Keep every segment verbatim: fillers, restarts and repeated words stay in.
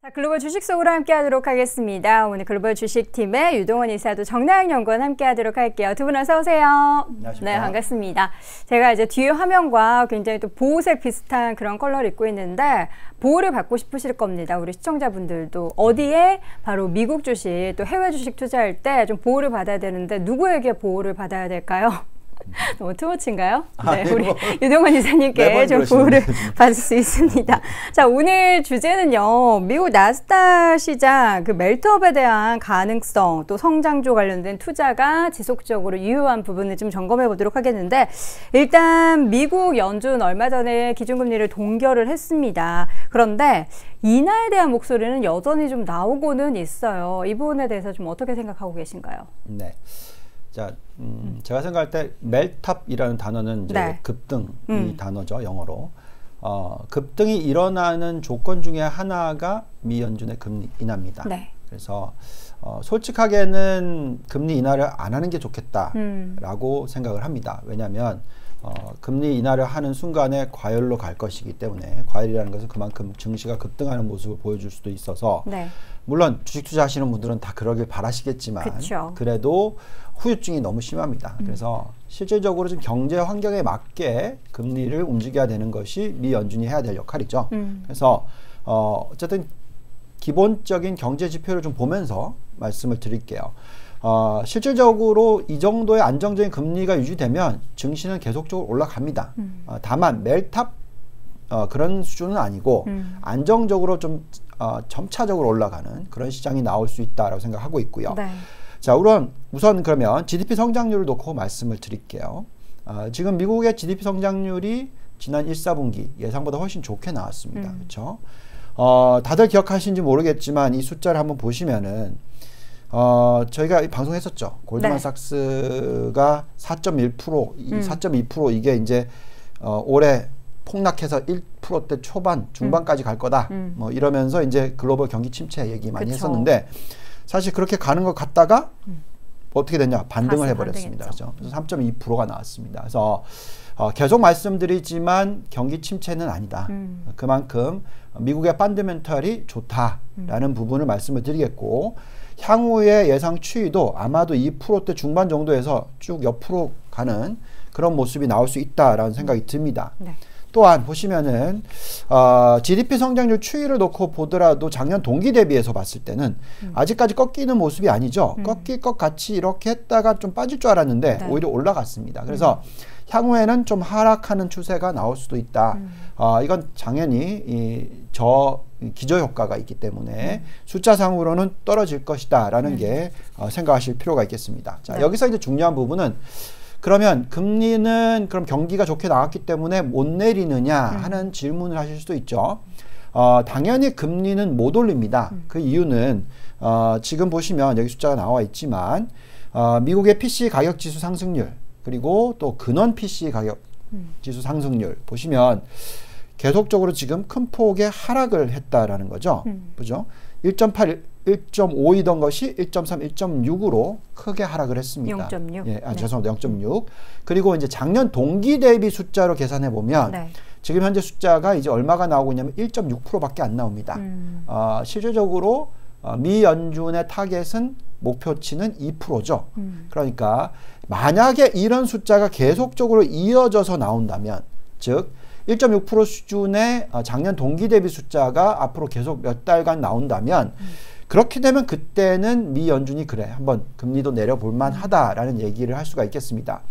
글로벌 주식 속으로 함께 하도록 하겠습니다. 오늘 글로벌 주식팀의 유동원 이사도 정나영 연구원 함께 하도록 할게요. 두 분 어서 오세요. 안녕하십니까. 네, 반갑습니다. 제가 이제 뒤에 화면과 굉장히 또 보호색 비슷한 그런 컬러를 입고 있는데 보호를 받고 싶으실 겁니다. 우리 시청자분들도 어디에 바로 미국 주식 또 해외 주식 투자할 때 좀 보호를 받아야 되는데 누구에게 보호를 받아야 될까요? 너무 투머치인가요? 네, 우리 뭐, 유동원 이사님께 좀 보호를 받을 수 있습니다. 자, 오늘 주제는요, 미국 나스닥 시장 그 멜트업에 대한 가능성, 또 성장주 관련된 투자가 지속적으로 유효한 부분을 좀 점검해 보도록 하겠는데, 일단 미국 연준 얼마 전에 기준금리를 동결을 했습니다. 그런데 인하에 대한 목소리는 여전히 좀 나오고는 있어요. 이 부분에 대해서 좀 어떻게 생각하고 계신가요? 네. 자, 음, 제가 생각할 때 멜탑이라는 단어는 이제 네. 급등이 음. 단어죠, 영어로. 어, 급등이 일어나는 조건 중에 하나가 미 연준의 금리 인하입니다. 네. 그래서 어, 솔직하게는 금리 인하를 안 하는 게 좋겠다라고 음. 생각을 합니다. 왜냐하면 어, 금리 인하를 하는 순간에 과열로 갈 것이기 때문에, 과열이라는 것은 그만큼 증시가 급등하는 모습을 보여줄 수도 있어서 네. 물론 주식 투자하시는 분들은 다 그러길 바라시겠지만 그쵸. 그래도 후유증이 너무 심합니다. 음. 그래서 실질적으로 좀 경제 환경에 맞게 금리를 움직여야 되는 것이 미 연준이 해야 될 역할이죠. 음. 그래서 어, 어쨌든 기본적인 경제 지표를 좀 보면서 말씀을 드릴게요. 어, 실질적으로 이 정도의 안정적인 금리가 유지되면 증시는 계속적으로 올라갑니다. 음. 어, 다만 멜탑 어, 그런 수준은 아니고 음. 안정적으로 좀 어, 점차적으로 올라가는 그런 시장이 나올 수 있다라고 생각하고 있고요. 네. 자, 우선, 우선 그러면 지디피 성장률을 놓고 말씀을 드릴게요. 어, 지금 미국의 지디피 성장률이 지난 일, 사 분기 예상보다 훨씬 좋게 나왔습니다. 음. 그렇죠? 어, 다들 기억하시는지 모르겠지만 이 숫자를 한번 보시면은 어, 저희가 방송했었죠. 골드만삭스가 네. 사 점 일 퍼센트, 음. 사 점 이 퍼센트 이게 이제 어, 올해 폭락해서 일 퍼센트대 초반, 중반까지 음. 갈 거다. 음. 뭐 이러면서 이제 글로벌 경기 침체 얘기 많이 그쵸. 했었는데 사실 그렇게 가는 것 같다가 음. 어떻게 됐냐? 반등을 해버렸습니다. 그래서 삼 점 이 퍼센트가 나왔습니다. 그래서 어, 계속 말씀드리지만 경기 침체는 아니다. 음. 그만큼 미국의 펀더멘털이 좋다라는 음. 부분을 말씀을 드리겠고, 향후의 예상 추이도 아마도 이 퍼센트대 중반 정도에서 쭉 옆으로 가는 그런 모습이 나올 수 있다라는 생각이 듭니다. 네. 또한 보시면은 어, 지디피 성장률 추이를 놓고 보더라도 작년 동기 대비해서 봤을 때는 음. 아직까지 꺾이는 모습이 아니죠. 음. 꺾일 것 같이 이렇게 했다가 좀 빠질 줄 알았는데 네. 오히려 올라갔습니다. 그래서 음. 향후에는 좀 하락하는 추세가 나올 수도 있다. 음. 어, 이건 당연히 이, 저 기저효과가 있기 때문에 음. 숫자상으로는 떨어질 것이다라는 음. 게 어, 생각하실 필요가 있겠습니다. 자, 네. 여기서 이제 중요한 부분은 그러면 금리는 그럼 경기가 좋게 나왔기 때문에 못 내리느냐 하는 음. 질문을 하실 수도 있죠. 어, 당연히 금리는 못 올립니다. 음. 그 이유는 어, 지금 보시면 여기 숫자가 나와 있지만 어, 미국의 피씨 가격 지수 상승률 그리고 또 근원 피씨 가격 음. 지수 상승률 보시면 계속적으로 지금 큰 폭의 하락을 했다라는 거죠. 음. 그죠? 일 점 팔, 일 점 오이던 것이 일 점 삼, 일 점 육으로 크게 하락을 했습니다. 영 점 육. 예, 아, 네. 죄송합니다. 영 점 육. 그리고 이제 작년 동기 대비 숫자로 계산해 보면 네. 지금 현재 숫자가 이제 얼마가 나오고 있냐면 일 점 육 퍼센트밖에 안 나옵니다. 음. 어, 실질적으로 어, 미 연준의 타겟은 목표치는 이 퍼센트죠. 음. 그러니까 만약에 이런 숫자가 계속적으로 이어져서 나온다면, 즉 일 점 육 퍼센트 수준의 작년 동기 대비 숫자가 앞으로 계속 몇 달간 나온다면 음. 그렇게 되면 그때는 미 연준이 그래 한번 금리도 내려볼 만하다라는 얘기를 할 수가 있겠습니다.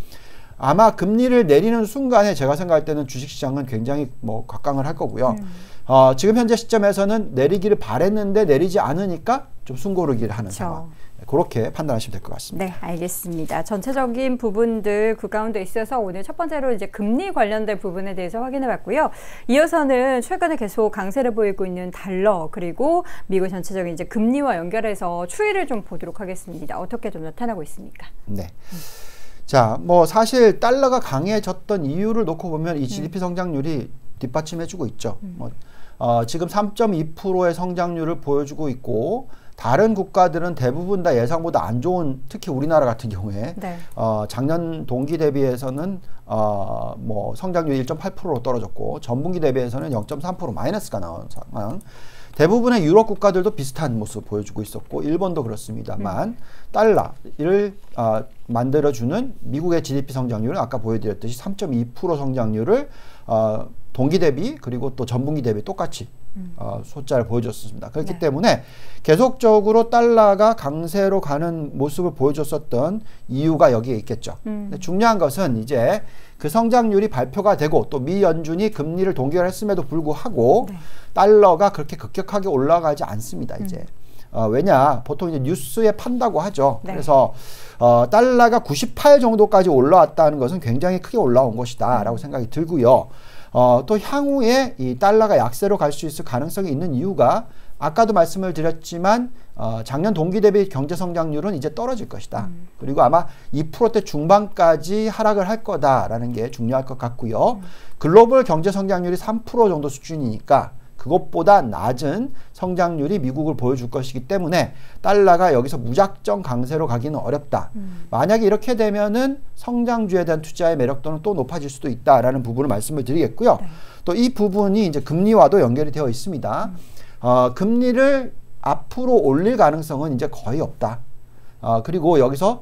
아마 금리를 내리는 순간에 제가 생각할 때는 주식시장은 굉장히 뭐 곽강을 할 거고요. 음. 어, 지금 현재 시점에서는 내리기를 바랬는데 내리지 않으니까 좀 숨고르기를 하는 그쵸. 상황. 그렇게 판단하시면 될 것 같습니다. 네, 알겠습니다. 전체적인 부분들 그 가운데 있어서 오늘 첫 번째로 이제 금리 관련된 부분에 대해서 확인해 봤고요. 이어서는 최근에 계속 강세를 보이고 있는 달러 그리고 미국 전체적인 이제 금리와 연결해서 추이를 좀 보도록 하겠습니다. 어떻게 좀 나타나고 있습니까? 네. 음. 자, 뭐 사실 달러가 강해졌던 이유를 놓고 보면 이 지디피 음. 성장률이 뒷받침해주고 있죠. 음. 뭐, 어, 지금 삼 점 이 퍼센트의 성장률을 보여주고 있고 다른 국가들은 대부분 다 예상보다 안 좋은, 특히 우리나라 같은 경우에 네. 어, 작년 동기 대비해서는 어, 뭐 성장률 일 점 팔 퍼센트로 떨어졌고 전분기 대비해서는 영 점 삼 퍼센트 마이너스가 나온 상황. 대부분의 유럽 국가들도 비슷한 모습을 보여주고 있었고 일본도 그렇습니다만 음. 달러를 어, 만들어주는 미국의 지디피 성장률은 아까 보여드렸듯이 삼 점 이 퍼센트 성장률을 어, 동기 대비 그리고 또 전분기 대비 똑같이 음. 어, 숫자를 보여줬습니다. 그렇기 네. 때문에 계속적으로 달러가 강세로 가는 모습을 보여줬었던 이유가 여기에 있겠죠. 음. 근데 중요한 것은 이제 그 성장률이 발표가 되고 또 미 연준이 금리를 동결했음에도 불구하고 네. 달러가 그렇게 급격하게 올라가지 않습니다. 이제 음. 어, 왜냐 보통 이제 뉴스에 판다고 하죠. 네. 그래서 어, 달러가 구십팔 정도까지 올라왔다는 것은 굉장히 크게 올라온 것이다라고 음. 생각이 들고요. 어, 또 향후에 이 달러가 약세로 갈 수 있을 가능성이 있는 이유가 아까도 말씀을 드렸지만 어, 작년 동기 대비 경제 성장률은 이제 떨어질 것이다. 음. 그리고 아마 이 퍼센트대 중반까지 하락을 할 거다라는 게 중요할 것 같고요. 음. 글로벌 경제 성장률이 삼 퍼센트 정도 수준이니까 그것보다 낮은 성장률이 미국을 보여줄 것이기 때문에 달러가 여기서 무작정 강세로 가기는 어렵다. 음. 만약에 이렇게 되면은 성장주에 대한 투자의 매력도는 또 높아질 수도 있다라는 부분을 말씀을 드리겠고요. 네. 또 이 부분이 이제 금리와도 연결이 되어 있습니다. 음. 어, 금리를 앞으로 올릴 가능성은 이제 거의 없다. 어, 그리고 여기서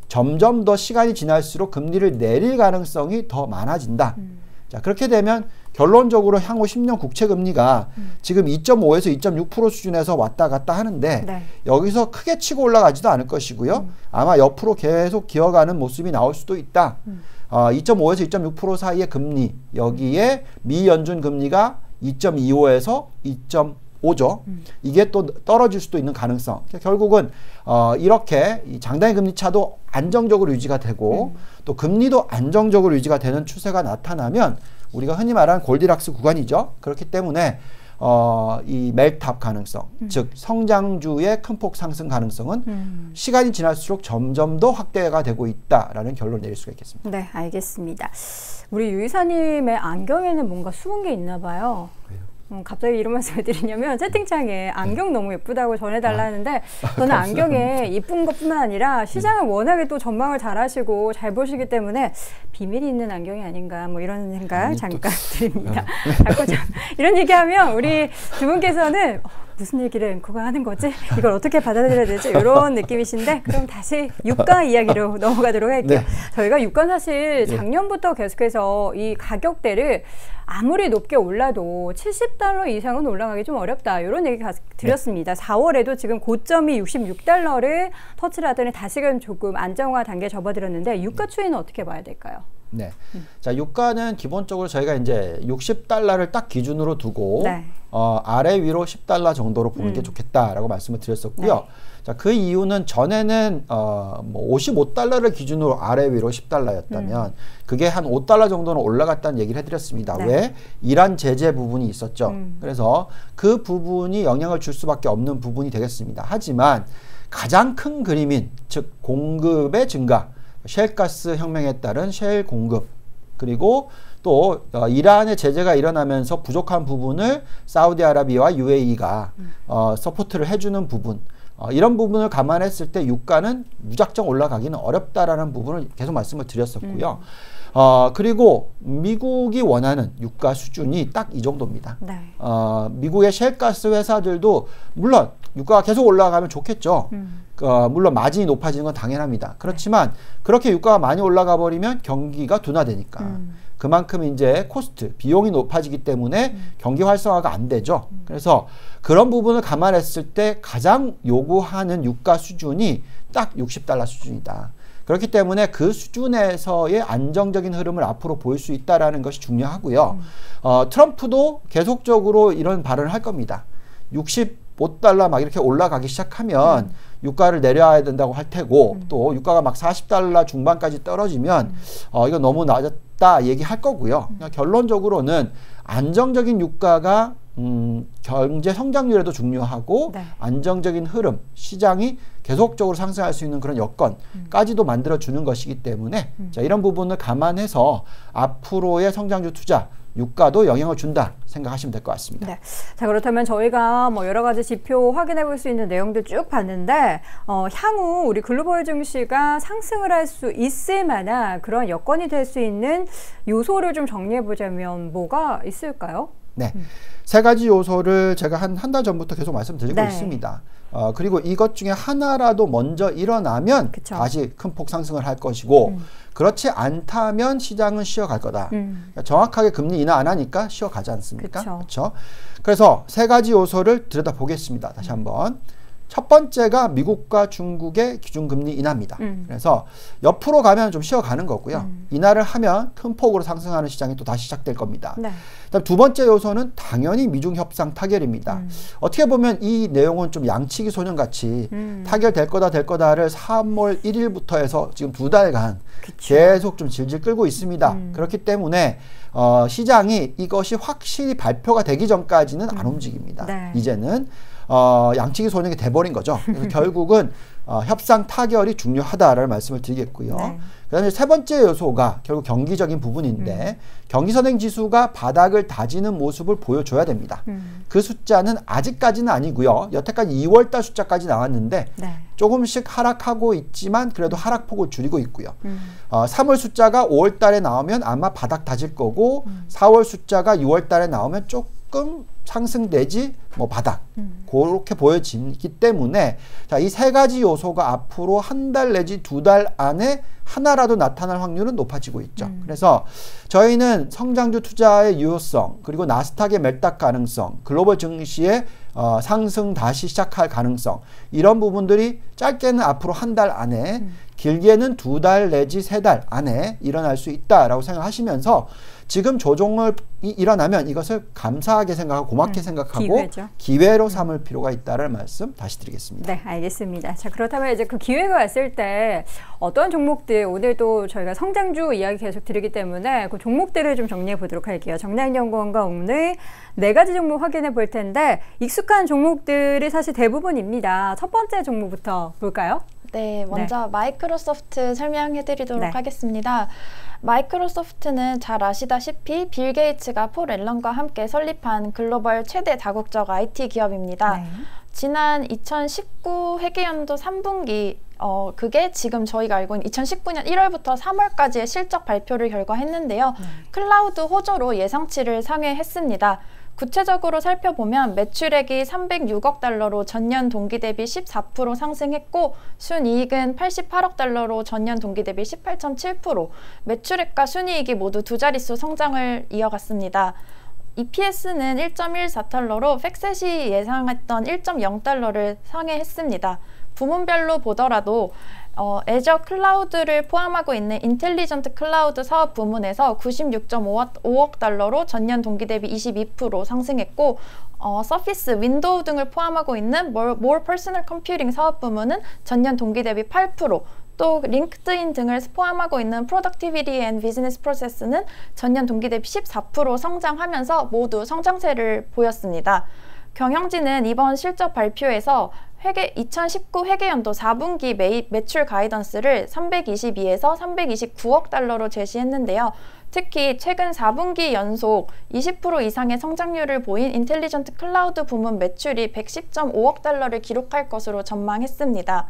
점점 더 시간이 지날수록 금리를 내릴 가능성이 더 많아진다. 음. 자, 그렇게 되면 결론적으로 향후 십 년 국채 금리가 음. 지금 이 점 오에서 이 점 육 퍼센트 수준에서 왔다 갔다 하는데 네. 여기서 크게 치고 올라가지도 않을 것이고요. 음. 아마 옆으로 계속 기어가는 모습이 나올 수도 있다. 음. 어, 이 점 오에서 이 점 육 퍼센트 사이의 금리, 여기에 미 연준 금리가 이 점 이오에서 이 점 오죠. 음. 이게 또 떨어질 수도 있는 가능성. 결국은 어, 이렇게 이 장단기 금리 차도 안정적으로 유지가 되고 음. 또 금리도 안정적으로 유지가 되는 추세가 나타나면 우리가 흔히 말하는 골디락스 구간이죠. 그렇기 때문에 어, 이 멜탑 가능성, 음. 즉 성장주의 큰 폭 상승 가능성은 음. 시간이 지날수록 점점 더 확대가 되고 있다라는 결론을 내릴 수가 있겠습니다. 네, 알겠습니다. 우리 유 이사님의 안경에는 뭔가 숨은 게 있나 봐요. 왜요? 음, 갑자기 이런 말씀을 드리냐면 채팅창에 안경 너무 예쁘다고 전해달라는데 저는 안경에 예쁜 것뿐만 아니라 시장을 워낙에 또 전망을 잘 하시고 잘 보시기 때문에 비밀이 있는 안경이 아닌가 뭐 이런 생각 잠깐 드립니다. 자꾸 좀 이런 얘기하면 우리 두 분께서는 어, 무슨 얘기를 앵커가 하는 거지? 이걸 어떻게 받아들여야 되지? 이런 느낌이신데 그럼 다시 유가 이야기로 넘어가도록 할게요. 네. 저희가 유가 사실 작년부터 계속해서 이 가격대를 아무리 높게 올라도 칠십 달러 이상은 올라가기 좀 어렵다. 이런 얘기 드렸습니다. 네. 사월에도 지금 고점이 육십육 달러를 터치를 하더니 다시금 조금 안정화 단계에 접어들었는데 유가 추이는 어떻게 봐야 될까요? 네. 음. 자, 유가는 기본적으로 저희가 이제 육십 달러를 딱 기준으로 두고 네. 어, 아래 위로 십 달러 정도로 보는 음. 게 좋겠다라고 말씀을 드렸었고요. 네. 자, 그 이유는 전에는 어, 뭐 오십오 달러를 기준으로 아래 위로 십 달러였다면 음. 그게 한 오 달러 정도는 올라갔다는 얘기를 해드렸습니다. 네. 왜? 이란 제재 부분이 있었죠. 음. 그래서 그 부분이 영향을 줄 수밖에 없는 부분이 되겠습니다. 하지만 가장 큰 그림인 즉 공급의 증가, 셰일가스 혁명에 따른 셰일 공급 그리고 또 어, 이란의 제재가 일어나면서 부족한 부분을 사우디아라비아와 유에이가 음. 어, 서포트를 해주는 부분 어, 이런 부분을 감안했을 때 유가는 무작정 올라가기는 어렵다라는 부분을 계속 말씀을 드렸었고요. 음. 어, 그리고 미국이 원하는 유가 수준이 딱 이 정도입니다. 네. 어, 미국의 셰일가스 회사들도 물론 유가가 계속 올라가면 좋겠죠. 음. 어, 물론 마진이 높아지는 건 당연합니다. 그렇지만 네. 그렇게 유가가 많이 올라가 버리면 경기가 둔화되니까 음. 그만큼 이제 코스트, 비용이 높아지기 때문에 음. 경기 활성화가 안 되죠. 음. 그래서 그런 부분을 감안했을 때 가장 요구하는 유가 수준이 딱 육십 달러 수준이다. 그렇기 때문에 그 수준에서의 안정적인 흐름을 앞으로 보일 수 있다는 것이 중요하고요. 음. 어, 트럼프도 계속적으로 이런 발언을 할 겁니다. 육십오 달러 막 이렇게 올라가기 시작하면 음. 유가를 내려야 된다고 할 테고 음. 또 유가가 막 사십 달러 중반까지 떨어지면 음. 어, 이거 너무 낮았다 얘기할 거고요. 음. 결론적으로는 안정적인 유가가 음, 경제 성장률에도 중요하고 네. 안정적인 흐름, 시장이 계속적으로 상승할 수 있는 그런 여건까지도 음. 만들어주는 것이기 때문에 음. 자, 이런 부분을 감안해서 앞으로의 성장주 투자, 유가도 영향을 준다 생각하시면 될 것 같습니다. 네. 자, 그렇다면 저희가 뭐 여러 가지 지표 확인해 볼 수 있는 내용들 쭉 봤는데 어, 향후 우리 글로벌 증시가 상승을 할 수 있을 만한 그런 여건이 될 수 있는 요소를 좀 정리해 보자면 뭐가 있을까요? 네, 음. 세 가지 요소를 제가 한 한 달 전부터 계속 말씀드리고 네. 있습니다. 어, 그리고 이것 중에 하나라도 먼저 일어나면 그쵸. 다시 큰 폭 상승을 할 것이고 음. 그렇지 않다면 시장은 쉬어갈 거다. 음. 그러니까 정확하게 금리 인하 안 하니까 쉬어가지 않습니까? 그쵸. 그렇죠. 그래서 세 가지 요소를 들여다보겠습니다. 다시 한번. 첫 번째가 미국과 중국의 기준금리 인하입니다. 음. 그래서 옆으로 가면 좀 쉬어가는 거고요. 음. 인하를 하면 큰 폭으로 상승하는 시장이 또 다시 시작될 겁니다. 네. 그다음 두 번째 요소는 당연히 미중 협상 타결입니다. 음. 어떻게 보면 이 내용은 좀 양치기 소년같이 음. 타결될 거다 될 거다를 삼월 일일부터 해서 지금 두 달간 그쵸. 계속 좀 질질 끌고 있습니다. 음. 그렇기 때문에 어, 시장이 이것이 확실히 발표가 되기 전까지는 안 움직입니다. 네. 이제는 어, 양치기 소년이 돼버린 거죠. 그래서 결국은 어, 협상 타결이 중요하다라는 말씀을 드리겠고요. 네. 그다음에 세 번째 요소가 결국 경기적인 부분인데 음. 경기선행 지수가 바닥을 다지는 모습을 보여줘야 됩니다. 음. 그 숫자는 아직까지는 아니고요. 여태까지 이월달 숫자까지 나왔는데 네. 조금씩 하락하고 있지만 그래도 하락폭을 줄이고 있고요. 음. 어, 삼월 숫자가 오월달에 나오면 아마 바닥 다질 거고 음. 사월 숫자가 유월달에 나오면 조금 상승 내지 뭐 바닥 음. 그렇게 보여지기 때문에 자, 이 세 가지 요소가 앞으로 한 달 내지 두 달 안에 하나라도 나타날 확률은 높아지고 있죠. 음. 그래서 저희는 성장주 투자의 유효성 그리고 나스닥의 멜딱 가능성 글로벌 증시의 어, 상승 다시 시작할 가능성 이런 부분들이 짧게는 앞으로 한 달 안에 음. 길게는 두 달 내지 세 달 안에 일어날 수 있다라고 생각하시면서 지금 조정을 이, 일어나면 이것을 감사하게 생각하고 고맙게 음, 생각하고 기회죠. 기회로 삼을 필요가 있다는 말씀 다시 드리겠습니다. 네, 알겠습니다. 자, 그렇다면 이제 그 기회가 왔을 때 어떤 종목들, 오늘도 저희가 성장주 이야기 계속 드리기 때문에 그 종목들을 좀 정리해 보도록 할게요. 정량연구원과 오늘 네 가지 종목 확인해 볼 텐데 익숙한 종목들이 사실 대부분입니다. 첫 번째 종목부터 볼까요? 네, 먼저 네. 마이크로소프트 설명해 드리도록 네. 하겠습니다. 마이크로소프트는 잘 아시다시피 빌 게이츠가 폴 앨런과 함께 설립한 글로벌 최대 다국적 아이티 기업입니다. 네. 지난 이천십구 회계연도 삼 분기 어 그게 지금 저희가 알고 있는 이천십구 년 일월부터 삼월까지의 실적 발표를 결과했는데요. 네. 클라우드 호조로 예상치를 상회했습니다. 구체적으로 살펴보면 매출액이 삼백육억 달러로 전년 동기 대비 십사 퍼센트 상승했고 순이익은 팔십팔억 달러로 전년 동기 대비 십팔 점 칠 퍼센트, 매출액과 순이익이 모두 두 자릿수 성장을 이어갔습니다. 이피에스는 일 점 일사 달러로 팩셋이 예상했던 일 점 영 달러를 상회했습니다. 부문별로 보더라도 어, 애저 클라우드를 포함하고 있는 인텔리전트 클라우드 사업 부문에서 구십육 점 오억 달러로 전년 동기 대비 이십이 퍼센트 상승했고 어, 서피스, 윈도우 등을 포함하고 있는 More, More Personal Computing 사업 부문은 전년 동기 대비 팔 퍼센트 또 링크드인 등을 포함하고 있는 Productivity and Business Process는 전년 동기 대비 십사 퍼센트 성장하면서 모두 성장세를 보였습니다. 경영진은 이번 실적 발표에서 회계, 이천십구 회계연도 사 분기 매, 매출 가이던스를 삼백이십이에서 삼백이십구억 달러로 제시했는데요. 특히 최근 사 분기 연속 이십 퍼센트 이상의 성장률을 보인 인텔리전트 클라우드 부문 매출이 백십 점 오억 달러를 기록할 것으로 전망했습니다.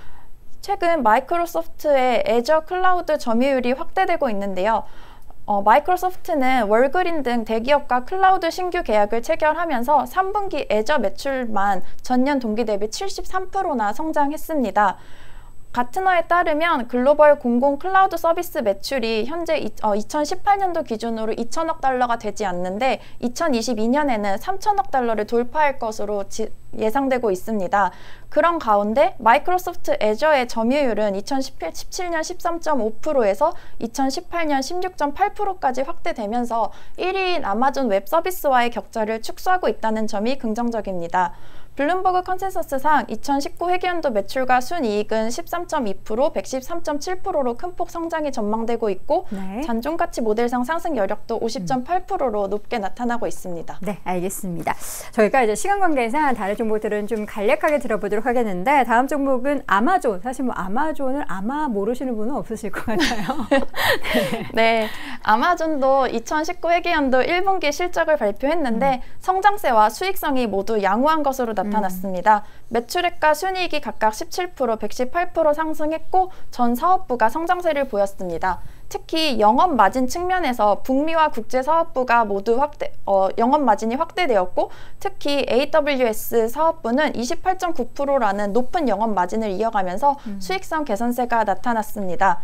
최근 마이크로소프트의 애저 클라우드 점유율이 확대되고 있는데요. 어, 마이크로소프트는 월그린 등 대기업과 클라우드 신규 계약을 체결하면서 삼 분기 애저 매출만 전년 동기 대비 칠십삼 퍼센트나 성장했습니다. 가트너에 따르면 글로벌 공공 클라우드 서비스 매출이 현재 이, 어, 이천십팔 년도 기준으로 이천억 달러가 되지 않는데 이천이십이 년에는 삼천억 달러를 돌파할 것으로 지, 예상되고 있습니다. 그런 가운데 마이크로소프트 애저의 점유율은 이천십칠 년 십삼 점 오 퍼센트에서 이천십팔 년 십육 점 팔 퍼센트까지 확대되면서 일 위인 아마존 웹 서비스와의 격차를 축소하고 있다는 점이 긍정적입니다. 블룸버그 컨센서스상 이천십구 회계연도 매출과 순이익은 십삼 점 이 퍼센트, 백십삼 점 칠 퍼센트로 큰 폭 성장이 전망되고 있고 네. 잔존가치 모델상 상승 여력도 오십 점 팔 퍼센트로 높게 나타나고 있습니다. 네, 알겠습니다. 저희가 이제 시간 관계상 다른 종목들은 좀 간략하게 들어보도록 하겠는데 다음 종목은 아마존. 사실 뭐 아마존을 아마 모르시는 분은 없으실 것 같아요. 네. 네, 아마존도 이천십구 회계연도 일 분기 실적을 발표했는데 음. 성장세와 수익성이 모두 양호한 것으로 나타났습니다. 음. 매출액과 순이익이 각각 십칠 퍼센트, 백십팔 퍼센트 상승했고 전 사업부가 성장세를 보였습니다. 특히 영업 마진 측면에서 북미와 국제 사업부가 모두 확대, 어, 영업 마진이 확대되었고 특히 에이더블유에스 사업부는 이십팔 점 구 퍼센트라는 높은 영업 마진을 이어가면서 음. 수익성 개선세가 나타났습니다.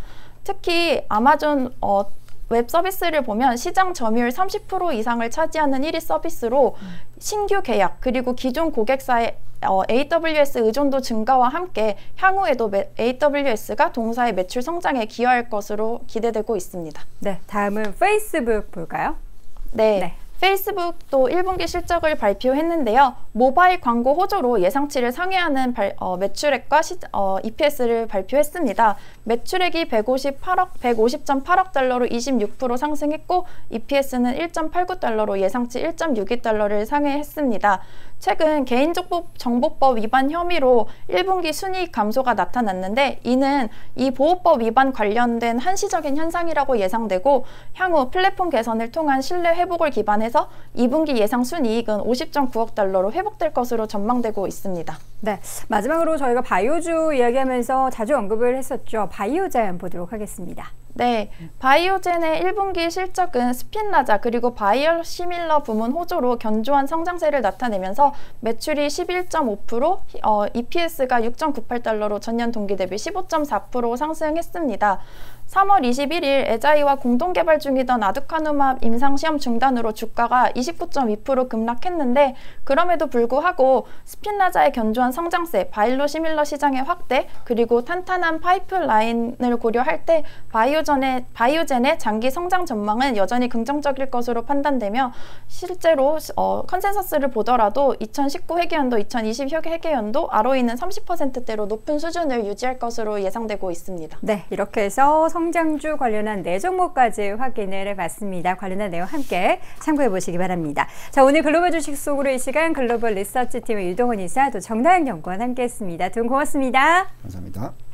특히 아마존 어, 웹 서비스를 보면 시장 점유율 삼십 퍼센트 이상을 차지하는 일 위 서비스로 음. 신규 계약 그리고 기존 고객사의 어, 에이더블유에스 의존도 증가와 함께 향후에도 매, 에이더블유에스가 동사의 매출 성장에 기여할 것으로 기대되고 있습니다. 네, 다음은 페이스북 볼까요? 네. 네. 페이스북도 일 분기 실적을 발표했는데요. 모바일 광고 호조로 예상치를 상회하는 발, 어, 매출액과 시, 어, 이피에스를 발표했습니다. 매출액이 백오십팔억, 백오십 점 팔억 달러로 이십육 퍼센트 상승했고 이피에스는 일 점 팔구 달러로 예상치 일 점 육이 달러를 상회했습니다. 최근 개인정보법 위반 혐의로 일 분기 순이익 감소가 나타났는데 이는 이 보호법 위반 관련된 한시적인 현상이라고 예상되고 향후 플랫폼 개선을 통한 신뢰 회복을 기반해서 이 분기 예상 순이익은 오십 점 구억 달러로 회복될 것으로 전망되고 있습니다. 네, 마지막으로 저희가 바이오주 이야기하면서 자주 언급을 했었죠. 바이오젠 보도록 하겠습니다. 네, 바이오젠의 일 분기 실적은 스핀라자 그리고 바이오시밀러 부문 호조로 견조한 성장세를 나타내면서 매출이 십일 점 오 퍼센트, 어, 이피에스가 육 점 구팔 달러로 전년 동기 대비 십오 점 사 퍼센트 상승했습니다. 삼월 이십일일 에자이와 공동개발 중이던 아두카누맙 임상시험 중단으로 주가가 이십구 점 이 퍼센트 급락했는데 그럼에도 불구하고 스핀라자의 견조한 성장세, 바이오시밀러 시장의 확대, 그리고 탄탄한 파이프라인을 고려할 때 바이오젠의, 바이오젠의 장기 성장 전망은 여전히 긍정적일 것으로 판단되며 실제로 어, 컨센서스를 보더라도 이천십구 회계연도, 이천이십 회계연도 알오이는 삼십 퍼센트대로 높은 수준을 유지할 것으로 예상되고 있습니다. 네, 이렇게 해서 성장주 관련한 네 종목까지 확인을 해봤습니다. 관련한 내용 함께 참고해 보시기 바랍니다. 자, 오늘 글로벌 주식 속으로 이 시간 글로벌 리서치팀의 유동훈 이사 또 정다영 연구원 함께했습니다. 두 분 고맙습니다. 감사합니다.